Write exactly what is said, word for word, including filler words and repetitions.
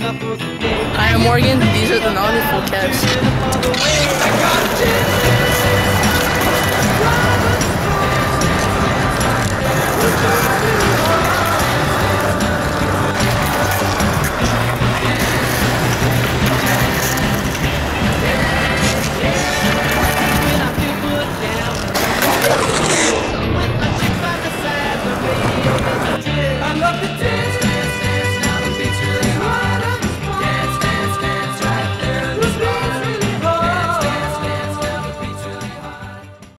I am Morgan. These are the Nollie full caps. We'll be right back.